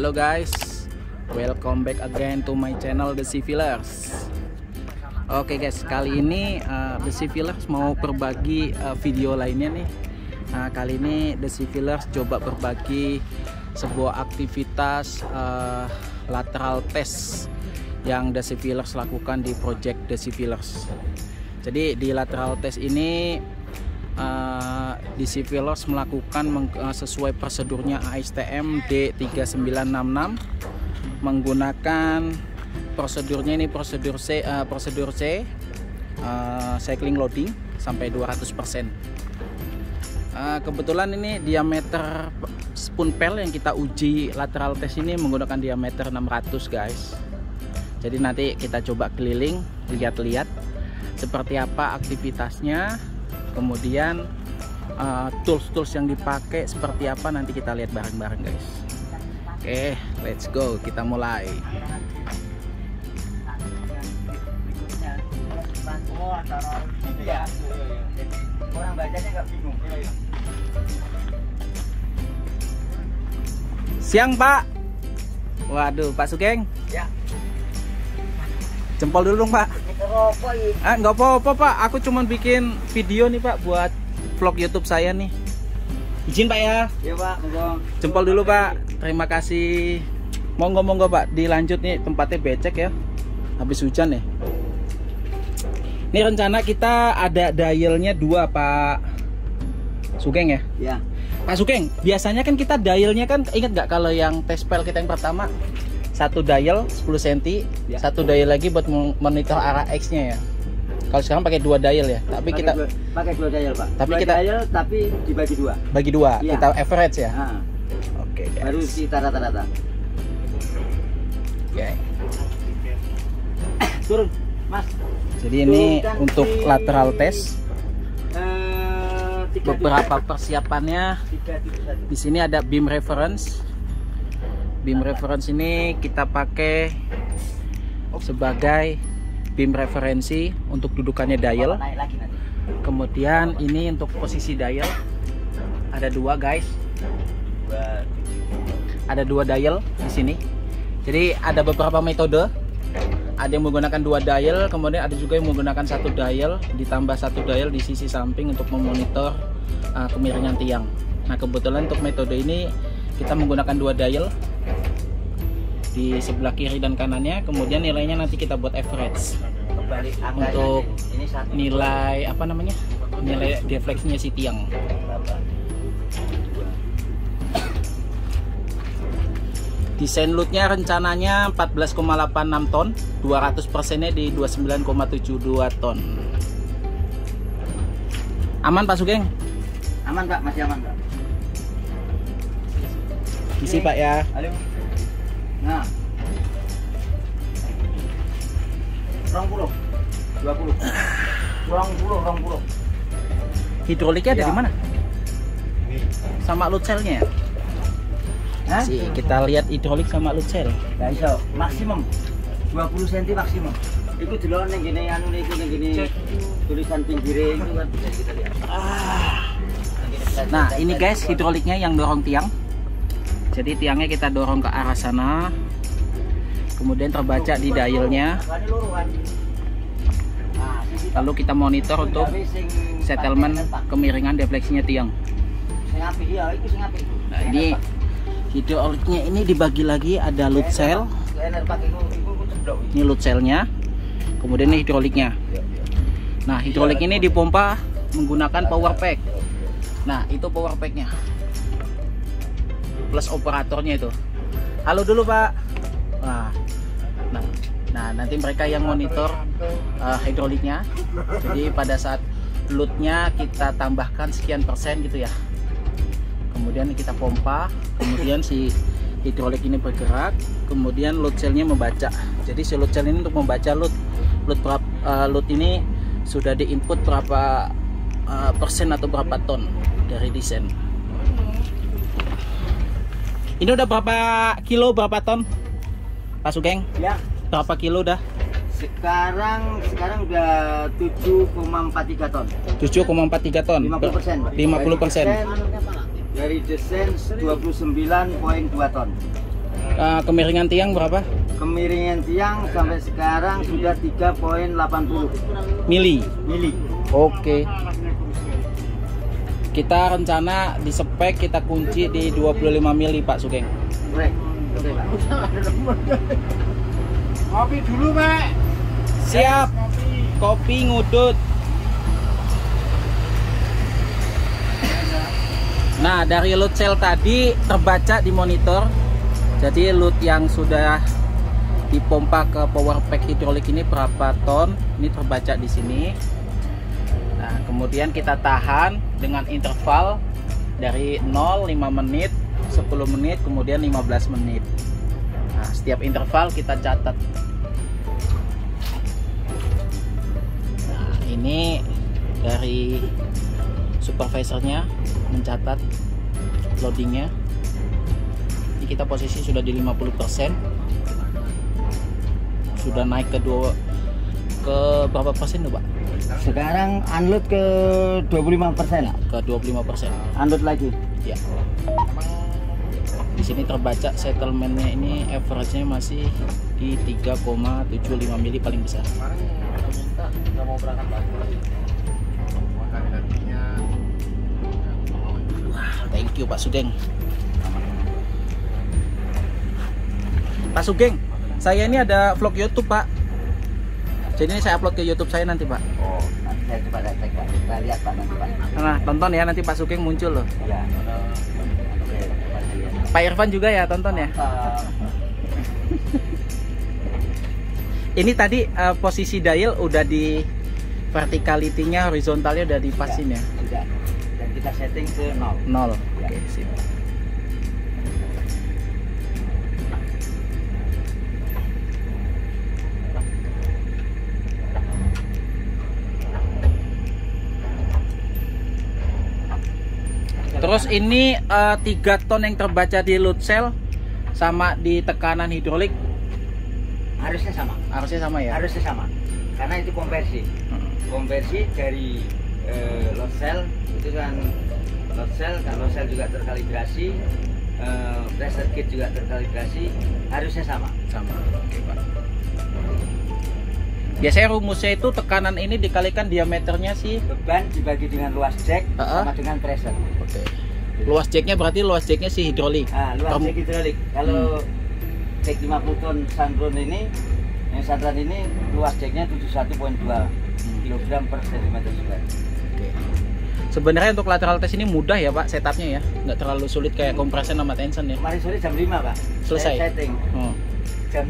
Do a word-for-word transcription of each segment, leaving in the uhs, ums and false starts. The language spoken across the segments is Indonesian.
Halo guys, welcome back again to my channel The Civilers. Oke guys, kali ini uh, The Civilers mau berbagi uh, video lainnya nih. Nah, kali ini The Civilers coba berbagi sebuah aktivitas uh, lateral test yang The Civilers lakukan di project The Civilers. Jadi di lateral test ini Uh, di Civilers melakukan uh, sesuai prosedurnya A S T M D tiga sembilan enam enam, menggunakan prosedurnya ini prosedur C, uh, prosedur C uh, cycling loading sampai dua ratus persen. Uh, kebetulan ini diameter spoon pel yang kita uji lateral test ini menggunakan diameter enam ratus guys. Jadi nanti kita coba keliling, lihat-lihat seperti apa aktivitasnya. Kemudian tools-tools uh, yang dipakai seperti apa nanti kita lihat bareng-bareng guys. Oke, okay, let's go, kita mulai. Siang Pak. Waduh, Pak Sugeng. Ya. Jempol dulu dong Pak. Ah, nggak apa-apa Pak, aku cuman bikin video nih Pak buat vlog YouTube saya nih. Izin Pak ya. Iya Pak, monggo. Jempol dulu Pak. Terima kasih. Monggo-monggo Pak, dilanjut nih, tempatnya becek ya. Habis hujan nih. Ini rencana kita ada dialnya dua Pak Sugeng ya? Iya. Pak Sugeng, biasanya kan kita dialnya kan, ingat nggak kalau yang test pel kita yang pertama satu dial sepuluh sentimeter, ya. Satu dial lagi buat monitor arah X-nya ya. Kalau sekarang pakai dua dial ya, tapi pakai kita dua, pakai dua dial Pak. Tapi dua kita dial tapi dibagi dua. Bagi dua, ya. Kita average ya. Nah. Oke. Okay, baru kita rata-rata. Oke. Okay. Turun, Mas. Jadi ini turun, untuk di... lateral test. Uh, beberapa persiapannya. Tiga, tiga, tiga. Di sini ada beam reference. Beam reference ini kita pakai sebagai beam referensi untuk dudukannya dial. Kemudian ini untuk posisi dial ada dua guys. Ada dua dial di sini. Jadi ada beberapa metode. Ada yang menggunakan dua dial, kemudian ada juga yang menggunakan satu dial ditambah satu dial di sisi samping untuk memonitor uh, kemiringan tiang. Nah kebetulan untuk metode ini kita menggunakan dua dial di sebelah kiri dan kanannya, kemudian nilainya nanti kita buat average untuk nilai apa namanya nilai defleksinya si tiang. Desain loadnya rencananya empat belas koma delapan enam ton, dua ratus persennya di dua puluh sembilan koma tujuh dua ton. Aman Pak Sugeng? Aman Pak, masih aman Pak. Isi Pak ya. Halo. Nah, rong puluh, dua puluh, rong puluh, rong puluh. Hidroliknya ada ya. Di mana? Sama load cell-nya. Hah? Si, kita lihat hidrolik sama load cell. Ya iso, maksimum dua puluh sentimeter maksimum. Itu dulu ning gini anu niku ning gini tulisan pinggire itu kan bisa kita lihat. Ah. Nah, ini guys hidroliknya yang dorong tiang. Jadi tiangnya kita dorong ke arah sana, kemudian terbaca di dialnya, lalu kita monitor untuk settlement kemiringan defleksinya tiang. Nah ini hidroliknya ini dibagi lagi, ada load cell, ini load cellnya, kemudian ini hidroliknya. Nah hidrolik ini dipompa menggunakan power pack. Nah itu power packnya plus operatornya itu. Halo dulu Pak. Nah, nah, nah nanti mereka yang monitor uh, hidroliknya. Jadi pada saat loadnya kita tambahkan sekian persen gitu ya. Kemudian kita pompa, kemudian si hidrolik ini bergerak, kemudian load cellnya membaca. Jadi si load cell ini untuk membaca load load uh, load ini sudah diinput berapa uh, persen atau berapa ton dari desain. Ini udah berapa kilo, berapa ton, Pak Sugeng? Ya. Berapa kilo udah? Sekarang sekarang udah tujuh koma empat tiga ton. tujuh koma empat tiga ton. lima puluh persen. lima puluh persen. Dari desain dua puluh sembilan koma dua ton. Uh, kemiringan tiang berapa? Kemiringan tiang sampai sekarang sudah tiga koma delapan puluh mili. Mili. Oke. Kita rencana di spek kita kunci di dua puluh lima mili Pak Sugeng. Oke. Oke, Pak. Kopi dulu, Pak. Siap. Kopi ngudut. Nah, dari load cell tadi terbaca di monitor. Jadi load yang sudah dipompa ke power pack hidrolik ini berapa ton? Ini terbaca di sini. Nah, kemudian kita tahan dengan interval dari nol, lima menit, sepuluh menit, kemudian lima belas menit. Nah, setiap interval kita catat. Nah, ini dari supervisornya mencatat loadingnya. Ini kita posisi sudah di lima puluh persen, sudah naik ke dua ke berapa persen tuh Pak? Sekarang unload ke dua puluh lima persen. Ke dua puluh lima persen. Unload lagi. Ya. Di sini terbaca settlementnya ini average-nya masih di tiga koma tujuh lima mili paling besar. Kemarin minta nggak mau berangkat lagi. Wah, thank you Pak Sugeng. Pak Sugeng, saya ini ada vlog YouTube Pak. Jadi ini saya upload ke YouTube saya nanti Pak. Oh, nanti saya coba cek Pak. Kita lihat Pak nanti Pak. Nah, tonton ya nanti Pak Sugeng muncul loh. Ya. Oke, Pak lihat. Pak Irfan juga ya tonton ya. Ini tadi uh, posisi dial udah di verticality-nya, horizontalnya udah dipasin ya. Sudah. Dan kita setting ke nol. Nol. Ya. Oke, sip. Terus ini uh, tiga ton yang terbaca di load cell sama di tekanan hidrolik Harusnya sama. harusnya sama ya? Harusnya sama. Karena itu konversi. Hmm. Konversi dari uh, load cell itu kan load cell, kan load cell juga terkalibrasi, uh, pressure gauge juga terkalibrasi, harusnya sama. Sama. Oke Pak. Biasanya rumusnya itu tekanan ini dikalikan diameternya sih. Beban dibagi dengan luas jack Uh -uh. sama dengan pressure. Oke. Luas jacknya berarti luas jacknya si hidrolik. Nah, luas Kamu- jack hidrolik. Kalau jack lima puluh ton Sandron ini, yang Sandron ini luas jacknya tujuh puluh satu koma dua kilogram per sentimeter square. Oke. Sebenarnya untuk lateral test ini mudah ya Pak setupnya ya, nggak terlalu sulit kayak compression sama tension ya. Kemarin sore jam lima Pak. Selesai? Saya setting. Oh. Jam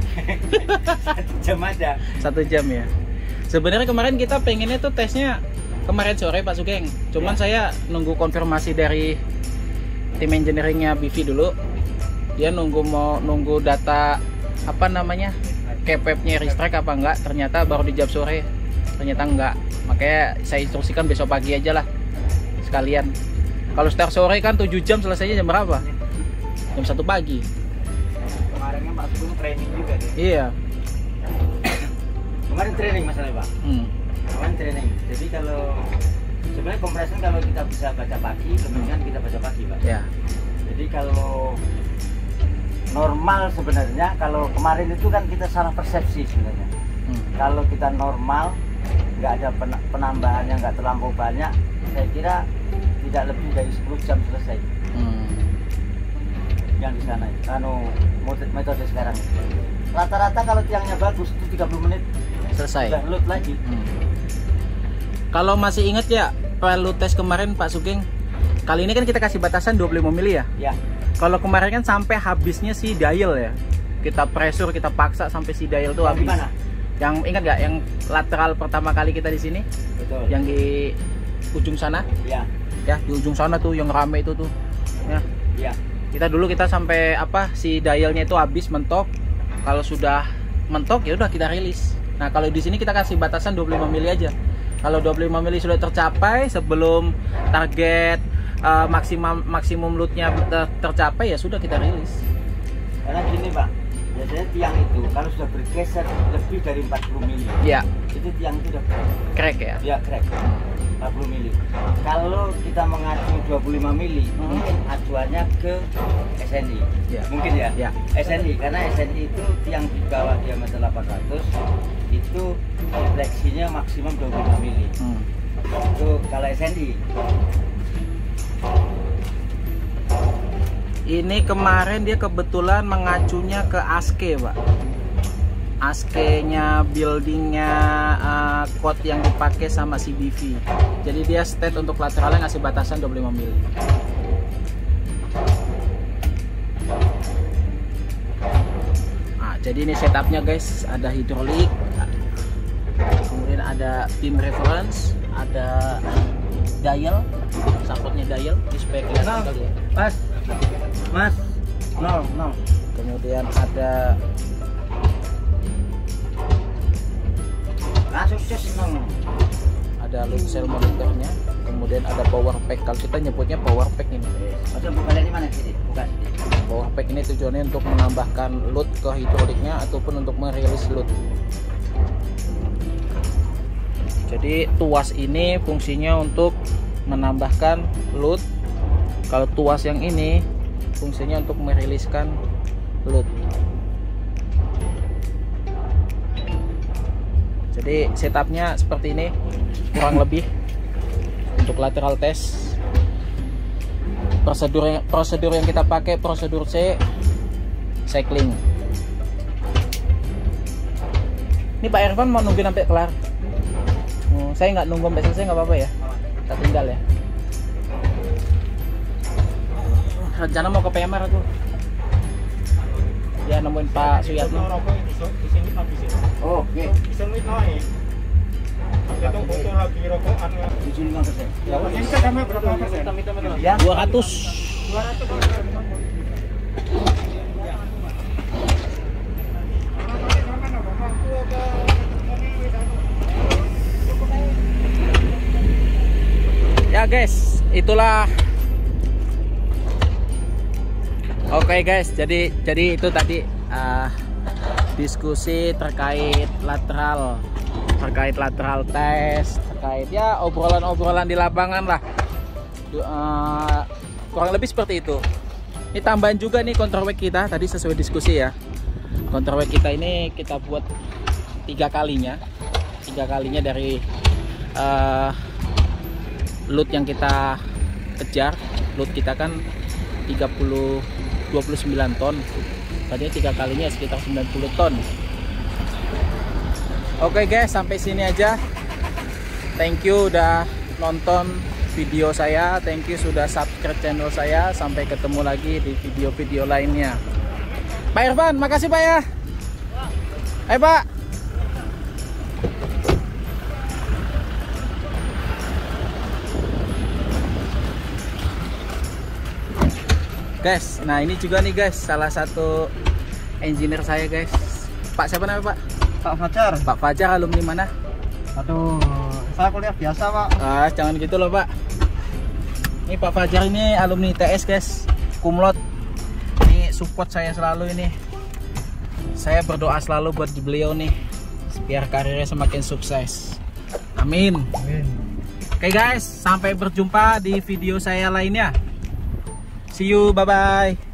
satu jam aja. Satu jam ya. Sebenarnya kemarin kita pengennya tuh tesnya kemarin sore Pak Sugeng. Cuman Ya. saya nunggu konfirmasi dari tim engineeringnya B V dulu. Dia nunggu mau nunggu data apa namanya K P P-nya restrike apa enggak. Ternyata baru dijawab sore. Ternyata enggak. Makanya saya instruksikan besok pagi aja lah sekalian. Kalau start sore kan tujuh jam, selesainya jam berapa? Jam satu pagi. Kemarinnya Pak Sugeng training juga deh. Iya. Kemarin training masalahnya Pak. Hmm. Kemarin training. Jadi kalau sebenarnya compression kalau kita bisa baca pagi, kemungkinan kita baca pagi Pak. Ya. Jadi kalau normal sebenarnya, kalau kemarin itu kan kita salah persepsi sebenarnya. Hmm. Kalau kita normal, nggak ada pen- penambahan yang nggak terlampau banyak, saya kira tidak lebih dari sepuluh jam selesai. Hmm. Yang di sana, anu metode, metode sekarang. Rata-rata kalau tiangnya bagus itu tiga puluh menit Selesai. sudah load lagi. Hmm. Kalau masih inget ya, perlu tes kemarin Pak Sugeng. Kali ini kan kita kasih batasan dua puluh lima mili ya. Ya, Kalau kemarin kan sampai habisnya si dial ya. Kita pressure, kita paksa sampai si dial tuh yang habis. di mana? Yang ingat nggak yang lateral pertama kali kita di sini? Betul. Yang di ujung sana? Ya, Ya, di ujung sana tuh yang rame itu tuh. Ya. ya. Kita dulu kita sampai apa si dialnya itu habis mentok. Kalau sudah mentok ya udah kita rilis. Nah, kalau di sini kita kasih batasan dua puluh lima mili aja. Kalau dua puluh lima mili sudah tercapai sebelum target uh, maksimum maksimum loadnya ter tercapai ya sudah kita rilis. Karena gini Pak, biasanya tiang itu kalau sudah bergeser lebih dari empat puluh mili, Ya, itu tiang itu udah crack ya. ya crack. empat puluh mili. Kalau kita mengacu dua puluh lima mili, hmm. mungkin acuannya ke S N I. Ya. Mungkin ya? Ya. S N I, karena S N I itu yang di bawah diameter delapan ratus itu refleksinya maksimum dua puluh lima mili. Hmm. Itu kalau S N I. Ini kemarin dia kebetulan mengacunya ke A S K E, Pak. A S K E-nya, buildingnya, uh, code yang dipakai sama C B V. Jadi dia state untuk lateralnya ngasih batasan dua puluh lima mili. Nah, jadi ini setupnya guys, ada hidrolik, kemudian ada beam reference, ada dial, support-nya dial, ini supaya kelihatan kali ya. Mas, mas, no, no. Kemudian ada langsung no. Ada load cell monitornya, kemudian ada power pack. Kalau kita nyebutnya power pack ini. Maksudnya bukan di mana sih? Bukan. Power pack ini tujuannya untuk menambahkan load ke hidroliknya ataupun untuk merilis load. Jadi tuas ini fungsinya untuk menambahkan load. Kalau tuas yang ini fungsinya untuk meriliskan load. Jadi setupnya seperti ini kurang lebih untuk lateral test. Prosedur prosedur yang kita pakai prosedur C, cycling. Ini Pak Irfan mau nungguin sampai kelar. Oh, saya nggak nunggu sampai selesai, nggak apa-apa ya. Kita tinggal ya. Rencana mau ke P M R aku. Ya nemuin Pak Suyatno. Oh, oke. Bisa naik. Itu foto lagi rokokan. tujuh puluh lima persen. Ya, ini sama berapa persen? Ya, dua ratus. dua ratus. Ya guys, itulah. Oke okay guys, jadi jadi itu tadi uh, diskusi terkait lateral, terkait lateral test, terkait ya obrolan-obrolan di lapangan lah. Uh, kurang lebih seperti itu. Ini tambahan juga nih counterweight kita tadi sesuai diskusi ya. Counterweight kita ini kita buat tiga kalinya, tiga kalinya dari uh, load yang kita kejar. Load kita kan tiga puluh dua puluh sembilan ton, tadinya tiga kalinya sekitar sembilan puluh ton. Oke guys, sampai sini aja. Thank you udah nonton video saya, thank you sudah subscribe channel saya. Sampai ketemu lagi di video-video lainnya. Pak Irfan, makasih Pak ya. Hai Pak. Guys, nah ini juga nih guys, salah satu engineer saya guys. Pak siapa namanya Pak? Pak Fajar. Pak Fajar, alumni mana? Aduh, saya kuliah biasa Pak. Ah, jangan gitu loh Pak. Ini Pak Fajar ini alumni I T S guys, kumlot. Ini support saya selalu ini. Saya berdoa selalu buat beliau nih, biar karirnya semakin sukses. Amin. Amin. Oke guys, sampai berjumpa di video saya lainnya. See you, bye bye.